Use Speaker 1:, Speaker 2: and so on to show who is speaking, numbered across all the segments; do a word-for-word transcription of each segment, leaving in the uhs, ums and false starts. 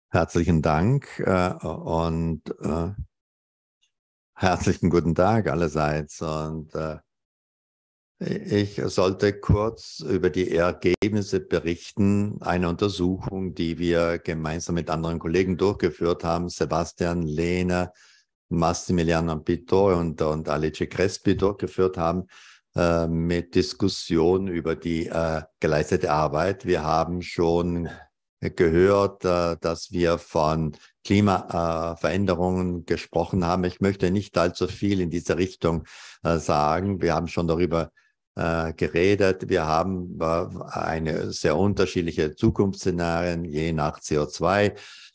Speaker 1: Herzlichen Dank äh, und äh, herzlichen guten Tag allerseits. Und äh, ich sollte kurz über die Ergebnisse berichten einer Untersuchung, die wir gemeinsam mit anderen Kollegen durchgeführt haben. Sebastian Lehner, Massimiliano Pittore und, und Alice Crespi durchgeführt haben, äh, mit Diskussion über die äh, geleistete Arbeit. Wir haben schon gehört, äh, dass wir von Klimaveränderungen gesprochen haben. Ich möchte nicht allzu viel in diese Richtung äh, sagen. Wir haben schon darüber äh, geredet. Wir haben äh, eine sehr unterschiedliche Zukunftsszenarien, je nach C O zwei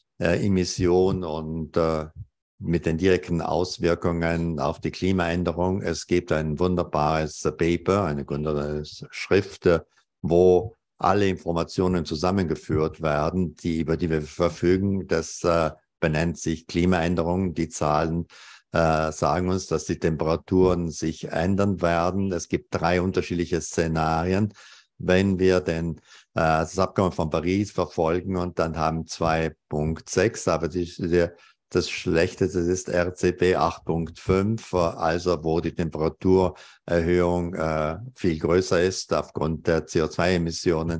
Speaker 1: Emission und äh, mit den direkten Auswirkungen auf die Klimaänderung. Es gibt ein wunderbares Paper, eine wunderbare Schrift, wo alle Informationen zusammengeführt werden, die, über die wir verfügen. Das äh, benennt sich Klimaänderung. Die Zahlen äh, sagen uns, dass die Temperaturen sich ändern werden. Es gibt drei unterschiedliche Szenarien. Wenn wir den, äh, das Abkommen von Paris verfolgen und dann haben zwei Punkt sechs, aber die, die, das Schlechteste ist R C P acht Punkt fünf, also wo die Temperaturerhöhung äh, viel größer ist aufgrund der C O zwei Emissionen.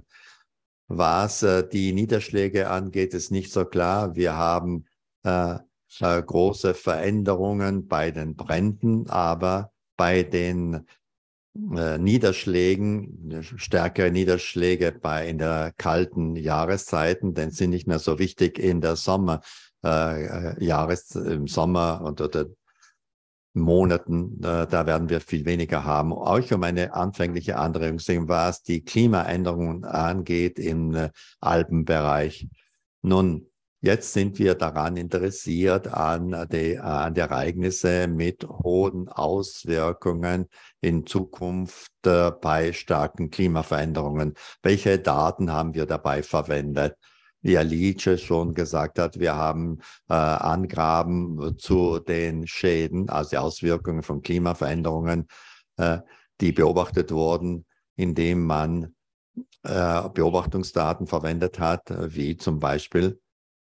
Speaker 1: Was äh, die Niederschläge angeht, ist nicht so klar. Wir haben äh, äh, große Veränderungen bei den Bränden, aber bei den äh, Niederschlägen, stärkere Niederschläge bei in der kalten Jahreszeiten, denn sind nicht mehr so wichtig in der Sommer. Äh, Jahres, im Sommer und oder Monaten, äh, da werden wir viel weniger haben. Auch um eine anfängliche Anregung sehen, was die Klimaänderungen angeht im äh, Alpenbereich. Nun, jetzt sind wir daran interessiert an die, an die Ereignisse mit hohen Auswirkungen in Zukunft äh, bei starken Klimaveränderungen. Welche Daten haben wir dabei verwendet? Wie Alice schon gesagt hat, wir haben äh, Angaben zu den Schäden, also die Auswirkungen von Klimaveränderungen, äh, die beobachtet wurden, indem man äh, Beobachtungsdaten verwendet hat, wie zum Beispiel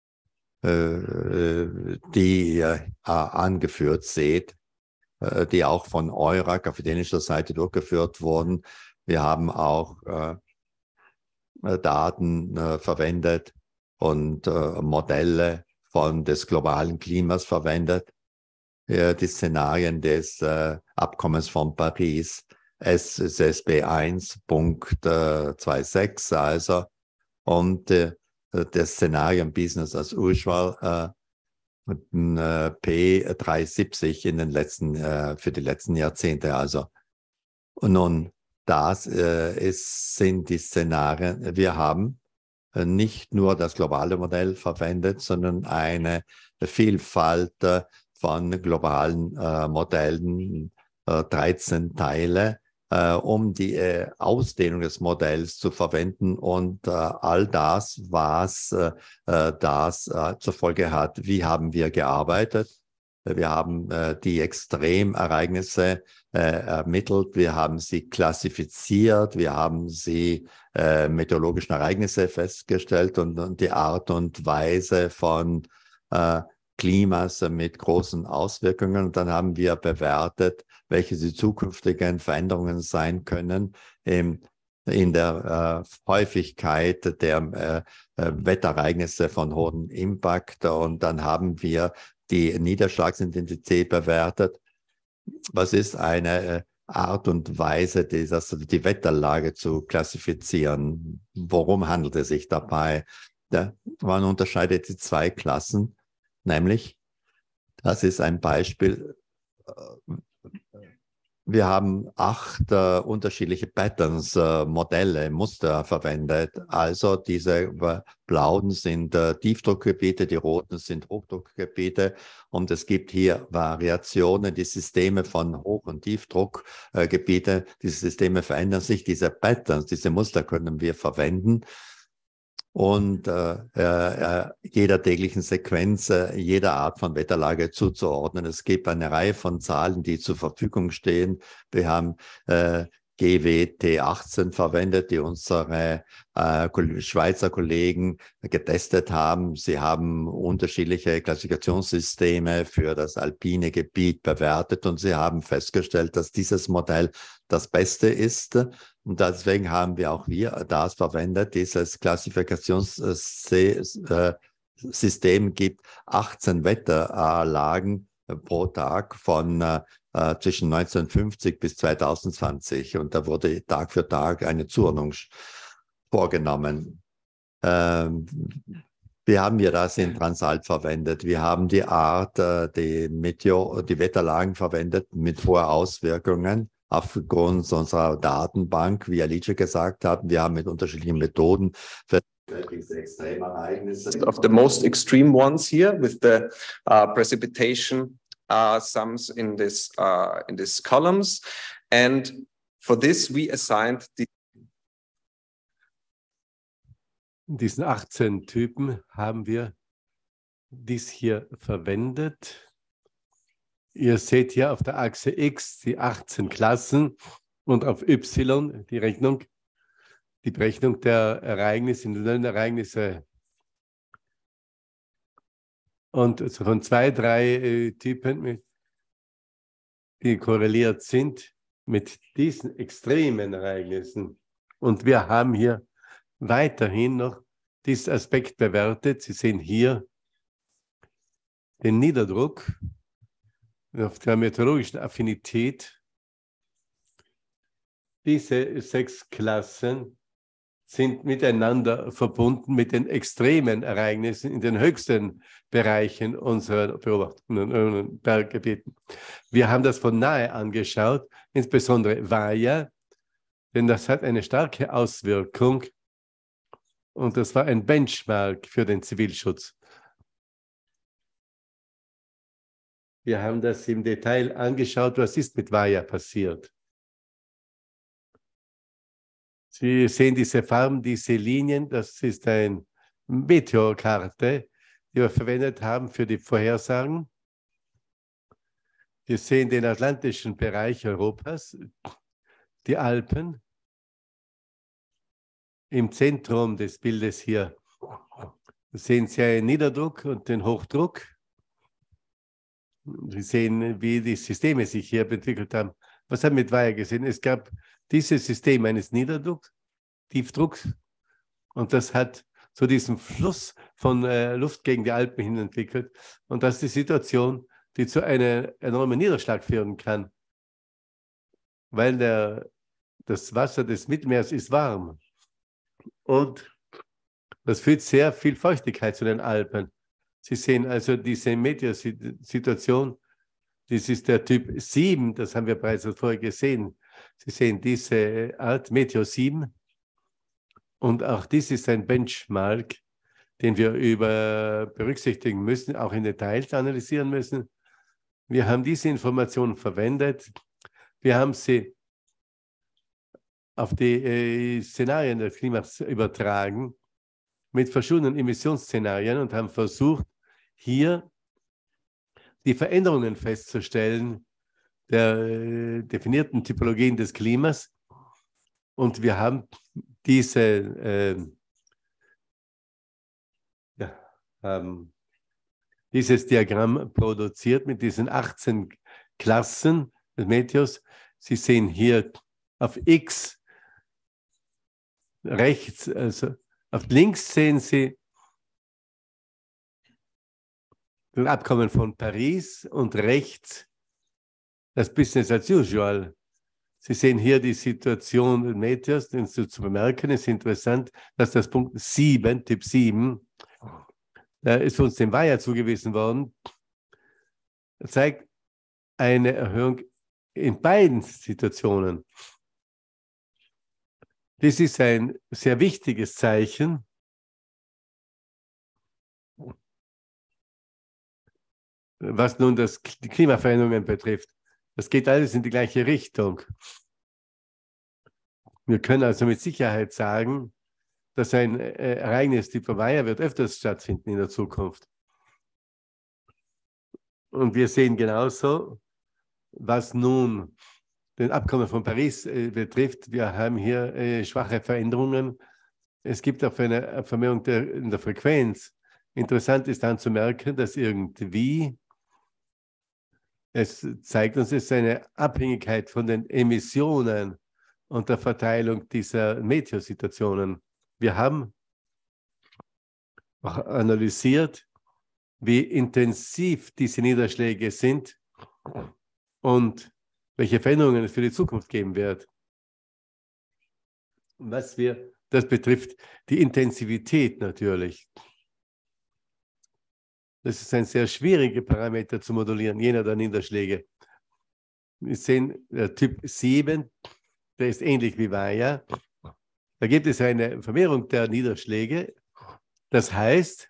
Speaker 1: äh, die ihr äh, angeführt seht, äh, die auch von EURAC auf italienischer Seite durchgeführt wurden. Wir haben auch äh, Daten äh, verwendet und äh, Modelle von des globalen Klimas verwendet, äh, die Szenarien des äh, Abkommens von Paris, S S B eins Punkt sechsundzwanzig also, und äh, das Szenarium Business as usual äh, P dreihundertsiebzig in den letzten, äh, für die letzten Jahrzehnte also. Und nun, das äh, ist, sind die Szenarien. Wir haben nicht nur das globale Modell verwendet, sondern eine Vielfalt von globalen äh, Modellen, äh, dreizehn Teile, äh, um die äh, Ausdehnung des Modells zu verwenden und äh, all das, was äh, das äh, zur Folge hat. Wie haben wir gearbeitet? Wir haben äh, die Extremereignisse äh, ermittelt, wir haben sie klassifiziert, wir haben sie äh, meteorologischen Ereignisse festgestellt und, und die Art und Weise von äh, Klimas mit großen Auswirkungen. Und dann haben wir bewertet, welche die zukünftigen Veränderungen sein können im, in der äh, Häufigkeit der äh, Wetterereignisse von hohem Impact. Und dann haben wir die Niederschlagsintensität bewertet. Was ist eine Art und Weise, die, das, die Wetterlage zu klassifizieren? Worum handelt es sich dabei? Ja, man unterscheidet die zwei Klassen, nämlich, das ist ein Beispiel, wir haben acht äh, unterschiedliche Patterns, äh, Modelle, Muster verwendet. Also diese äh, blauen sind äh, Tiefdruckgebiete, die roten sind Hochdruckgebiete. Und es gibt hier Variationen, die Systeme von Hoch- und Tiefdruckgebiete. Äh, diese Systeme verändern sich, diese Patterns, diese Muster können wir verwenden. Und äh, äh, jeder täglichen Sequenz, äh, jeder Art von Wetterlage zuzuordnen. Es gibt eine Reihe von Zahlen, die zur Verfügung stehen. Wir haben äh, G W T achtzehn verwendet, die unsere äh, Schweizer Kollegen getestet haben. Sie haben unterschiedliche Klassifikationssysteme für das alpine Gebiet bewertet und sie haben festgestellt, dass dieses Modell das Beste ist. Und deswegen haben wir auch wir das verwendet, dieses Klassifikationssystem gibt achtzehn Wetterlagen pro Tag von äh, zwischen neunzehnhundertfünfzig bis zweitausendzwanzig. Und da wurde Tag für Tag eine Zuordnung vorgenommen. Ähm, wir haben ja das in Transalp verwendet. Wir haben die Art, äh, die, Meteor die Wetterlagen verwendet mit hohen Auswirkungen aufgrund unserer Datenbank, wie Alice gesagt hat. Wir haben mit unterschiedlichen Methoden für diese Extremereignisse.
Speaker 2: Of the most extreme ones here with the uh, precipitation uh, sums in this uh, in these columns, and for this we assigned the
Speaker 3: In diesen achtzehn Typen haben wir dies hier verwendet. Ihr seht hier auf der Achse X die achtzehn Klassen und auf Y die Rechnung, die Berechnung der Ereignisse, individuellen Ereignisse. Und also von zwei, drei äh, Typen, die korreliert sind mit diesen extremen Ereignissen. Und wir haben hier weiterhin noch diesen Aspekt bewertet. Sie sehen hier den Niederdruck auf der meteorologischen Affinität. Diese sechs Klassen sind miteinander verbunden mit den extremen Ereignissen in den höchsten Bereichen unserer Beobachtungen in Berggebieten. Wir haben das von nahe angeschaut, insbesondere Vaja, denn das hat eine starke Auswirkung und das war ein Benchmark für den Zivilschutz. Wir haben das im Detail angeschaut, was ist mit Vaja passiert. Sie sehen diese Farben, diese Linien, das ist eine Meteorkarte, die wir verwendet haben für die Vorhersagen. Wir sehen den atlantischen Bereich Europas, die Alpen. Im Zentrum des Bildes hier sehen Sie einen Niederdruck und den Hochdruck. Sie sehen, wie die Systeme sich hier entwickelt haben. Was haben wir mit Vaja gesehen? Es gab dieses System eines Niederdrucks, Tiefdrucks, und das hat zu diesem Fluss von äh, Luft gegen die Alpen hin entwickelt. Und das ist die Situation, die zu einem enormen Niederschlag führen kann, weil der, das Wasser des Mittelmeers ist warm. Und das führt sehr viel Feuchtigkeit zu den Alpen. Sie sehen also diese Meteosituation, das ist der Typ sieben, das haben wir bereits vorher gesehen. Sie sehen diese Art Meteor sieben und auch dies ist ein Benchmark, den wir über berücksichtigen müssen, auch in Details analysieren müssen. Wir haben diese Informationen verwendet. Wir haben sie auf die äh, Szenarien des Klimas übertragen mit verschiedenen Emissionsszenarien und haben versucht, hier die Veränderungen festzustellen der äh, definierten Typologien des Klimas. Und wir haben diese, äh, ja, haben dieses Diagramm produziert mit diesen achtzehn Klassen des Meteors. Sie sehen hier auf X rechts, also auf links sehen Sie das Abkommen von Paris und rechts das Business as usual. Sie sehen hier die Situation des Meteors, den zu, zu bemerken. Es ist interessant, dass das Punkt sieben, Typ sieben, da ist uns dem Vaja zugewiesen worden, zeigt eine Erhöhung in beiden Situationen. Das ist ein sehr wichtiges Zeichen. Was nun das, die Klimaveränderungen betrifft. Das geht alles in die gleiche Richtung. Wir können also mit Sicherheit sagen, dass ein Ereignis typ Vaja wird öfters stattfinden in der Zukunft. Und wir sehen genauso, was nun den Abkommen von Paris äh, betrifft, wir haben hier äh, schwache Veränderungen. Es gibt auch eine Vermehrung der, in der Frequenz. Interessant ist dann zu merken, dass irgendwie, es zeigt uns, es ist eine Abhängigkeit von den Emissionen und der Verteilung dieser Meteosituationen. Wir haben auch analysiert, wie intensiv diese Niederschläge sind und welche Veränderungen es für die Zukunft geben wird. Was wir, das betrifft die Intensivität natürlich. Das ist ein sehr schwieriger Parameter zu modellieren, jener der Niederschläge. Wir sehen, der Typ sieben, der ist ähnlich wie Vaja. Da gibt es eine Vermehrung der Niederschläge. Das heißt,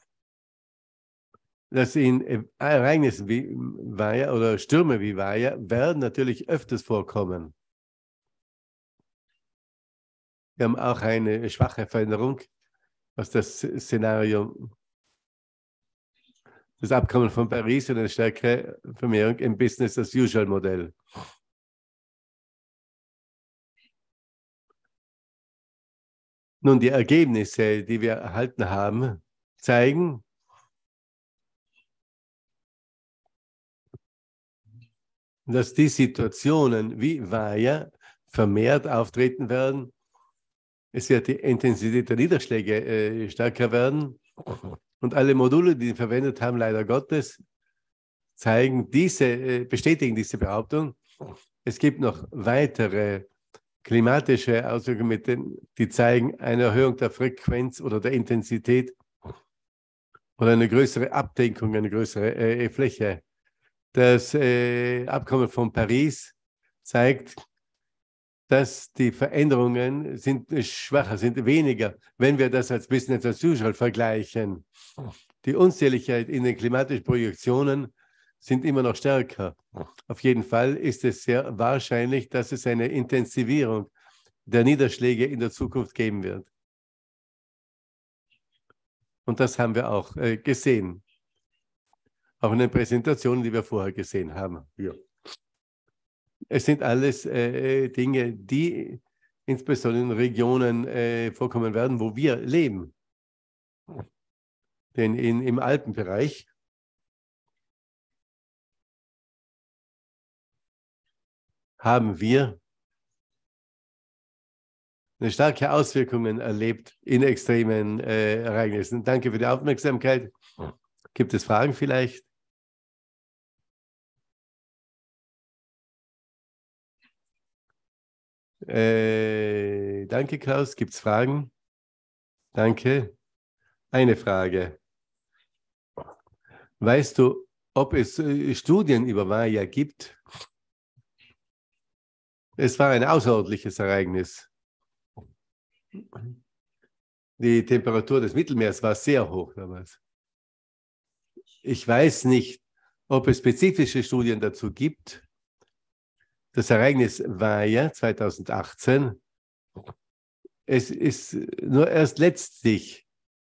Speaker 3: dass in Ereignissen wie Vaja oder Stürme wie Vaja werden natürlich öfters vorkommen. Wir haben auch eine schwache Veränderung, was das Szenario, das Abkommen von Paris und eine stärkere Vermehrung im Business-as-usual-Modell. Nun, die Ergebnisse, die wir erhalten haben, zeigen, dass die Situationen wie Vaja vermehrt auftreten werden. Es wird die Intensität der Niederschläge äh, stärker werden. Und alle Module, die wir verwendet haben, leider Gottes, zeigen diese, äh, bestätigen diese Behauptung. Es gibt noch weitere klimatische Auswirkungen, mit den, die zeigen eine Erhöhung der Frequenz oder der Intensität oder eine größere Abdeckung, eine größere äh, Fläche. Das äh, Abkommen von Paris zeigt, dass die Veränderungen sind schwacher, sind weniger, wenn wir das als Business as usual vergleichen. Die Unzähligkeit in den klimatischen Projektionen sind immer noch stärker. Auf jeden Fall ist es sehr wahrscheinlich, dass es eine Intensivierung der Niederschläge in der Zukunft geben wird. Und das haben wir auch äh, gesehen. Auch in den Präsentationen, die wir vorher gesehen haben. Ja. Es sind alles äh, Dinge, die insbesondere in Regionen äh, vorkommen werden, wo wir leben. Denn in, im Alpenbereich haben wir eine starke Auswirkungen erlebt in extremen äh, Ereignissen. Danke für die Aufmerksamkeit. Gibt es Fragen vielleicht? Äh, danke, Klaus. Gibt es Fragen? Danke. Eine Frage. Weißt du, ob es äh, Studien über Vaja gibt? Es war ein außerordentliches Ereignis. Die Temperatur des Mittelmeers war sehr hoch damals. Ich weiß nicht, ob es spezifische Studien dazu gibt. Das Ereignis Vaja zweitausendachtzehn. Es ist nur erst letztlich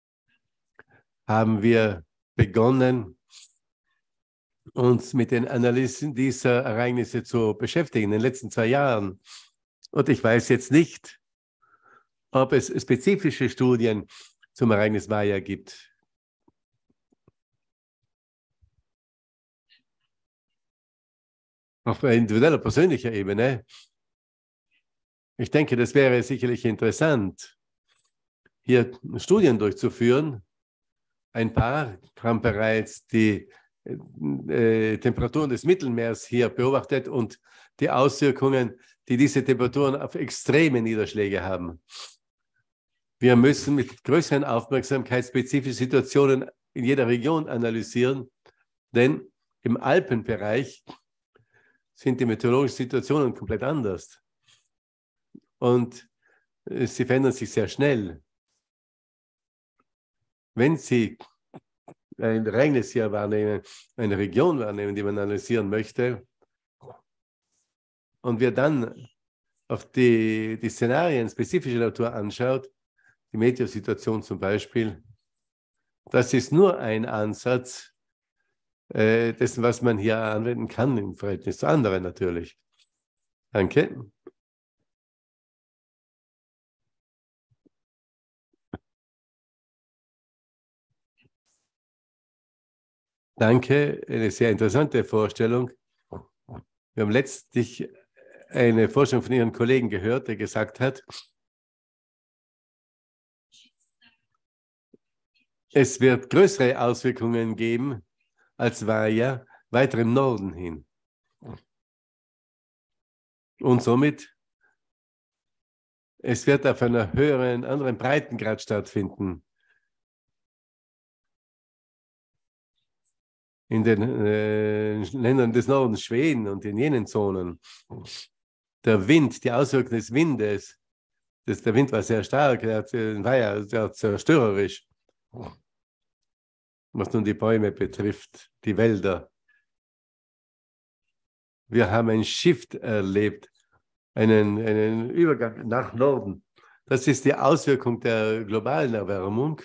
Speaker 3: haben wir begonnen, uns mit den Analysen dieser Ereignisse zu beschäftigen in den letzten zwei Jahren. Und ich weiß jetzt nicht, ob es spezifische Studien zum Ereignis Vaja gibt. Auf individueller, persönlicher Ebene. Ich denke, das wäre sicherlich interessant, hier Studien durchzuführen. Ein paar haben bereits die äh, Temperaturen des Mittelmeers hier beobachtet und die Auswirkungen, die diese Temperaturen auf extreme Niederschläge haben. Wir müssen mit größeren Aufmerksamkeit spezifische Situationen in jeder Region analysieren, denn im Alpenbereich sind die meteorologischen Situationen komplett anders. Und äh, sie verändern sich sehr schnell. Wenn Sie ein Ereignis hier wahrnehmen, eine Region wahrnehmen, die man analysieren möchte, und wir dann auf die, die Szenarien spezifischer Natur anschaut, die Meteosituation zum Beispiel, das ist nur ein Ansatz äh, dessen, was man hier anwenden kann im Verhältnis zu anderen natürlich. Danke. Danke, eine sehr interessante Vorstellung. Wir haben letztlich eine Vorstellung von Ihren Kollegen gehört, der gesagt hat, es wird größere Auswirkungen geben als Vaya weiter im Norden hin. Und somit, es wird auf einer höheren, anderen Breitengrad stattfinden. In den äh, Ländern des Nordens, Schweden und in jenen Zonen. Der Wind, die Auswirkungen des Windes, das, der Wind war sehr stark, der war ja sehr zerstörerisch. Was nun die Bäume betrifft, die Wälder. Wir haben ein Shift erlebt, einen, einen Übergang nach Norden. Das ist die Auswirkung der globalen Erwärmung.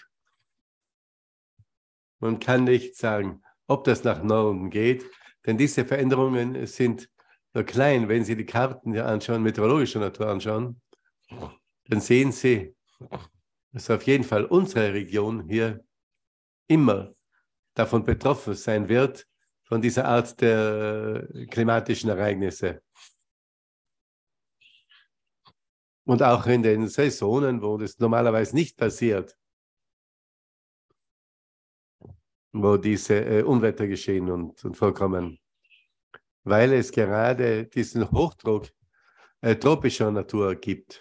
Speaker 3: Man kann nicht sagen, ob das nach Norden geht, denn diese Veränderungen sind nur klein. Wenn Sie die Karten hier anschauen, meteorologischer Natur anschauen, dann sehen Sie, dass auf jeden Fall unsere Region hier immer davon betroffen sein wird, von dieser Art der klimatischen Ereignisse. Und auch in den Saisonen, wo das normalerweise nicht passiert, wo diese äh, Unwetter geschehen und, und vorkommen, weil es gerade diesen Hochdruck äh, tropischer Natur gibt.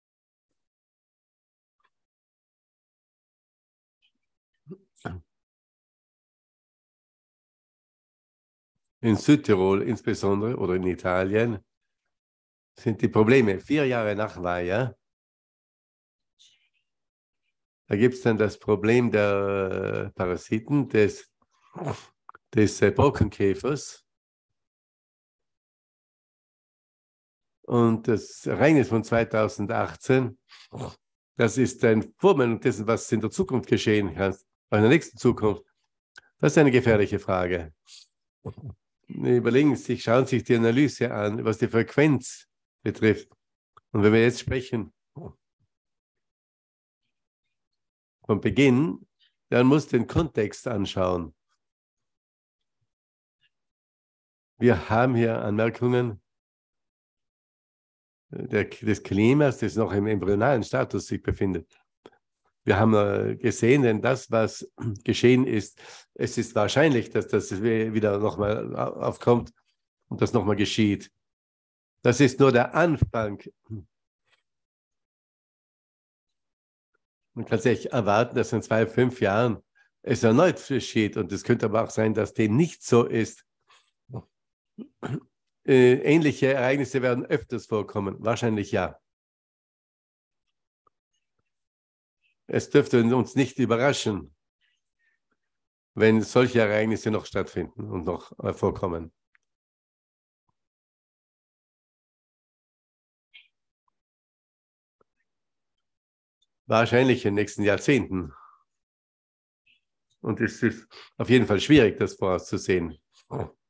Speaker 3: In Südtirol insbesondere oder in Italien sind die Probleme vier Jahre nach Vaya. Da gibt es dann das Problem der Parasiten, des, des äh, Borkenkäfers. Und das Ereignis von zweitausendachtzehn, das ist ein Vormeldung dessen, was in der Zukunft geschehen kann, in der nächsten Zukunft. Das ist eine gefährliche Frage. Überlegen Sie sich, schauen Sie sich die Analyse an, was die Frequenz betrifft. Und wenn wir jetzt sprechen vom Beginn, dann muss den Kontext anschauen. Wir haben hier Anmerkungen der, des Klimas, das noch im embryonalen Status sich befindet. Wir haben gesehen, denn das, was geschehen ist, es ist wahrscheinlich, dass das wieder nochmal aufkommt und das nochmal geschieht. Das ist nur der Anfang. Man kann sich erwarten, dass in zwei, fünf Jahren es erneut geschieht. Und es könnte aber auch sein, dass dem nicht so ist. Äh, ähnliche Ereignisse werden öfters vorkommen. Wahrscheinlich ja. Es dürfte uns nicht überraschen, wenn solche Ereignisse noch stattfinden und noch äh, vorkommen. Wahrscheinlich in den nächsten Jahrzehnten. Und es ist auf jeden Fall schwierig, das vorauszusehen.